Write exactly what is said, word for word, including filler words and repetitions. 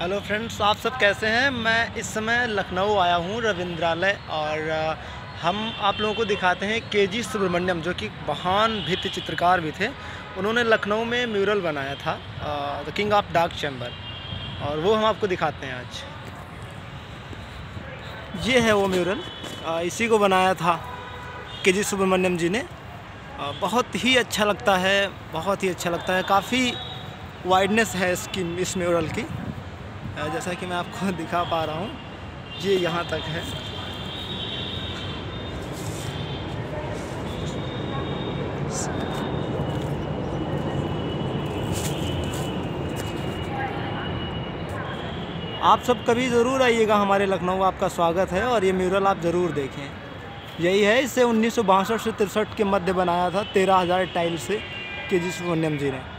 Hello friends, आप सब कैसे हैं। मैं इस समय लखनऊ आया हूँ रविंद्रालय, और हम आप लोगों को दिखाते हैं के जी सुब्रमण्यम, जो कि महान भित्ति चित्रकार भी थे। उन्होंने लखनऊ में म्यूरल बनाया था, the king of dark chamber, और वो हम आपको दिखाते हैं आज। ये है वो म्यूरल, इसी को बनाया था के जी सुब्रमण्यम जी ने। बहुत ही अच्छा लगता है, बहुत ही अच्छा लगता है। काफ़ी वाइडनेस है इसकी, इस म्यूरल की, जैसा कि मैं आपको दिखा पा रहा हूँ। ये यहाँ तक है। आप सब कभी ज़रूर आइएगा हमारे लखनऊ, आपका स्वागत है। और ये म्यूरल आप ज़रूर देखें। यही है, इसे उन्नीस सौ बासठ से तिरसठ के मध्य बनाया था, तेरह हज़ार टाइल से के जी सुब्रमण्यम जी ने।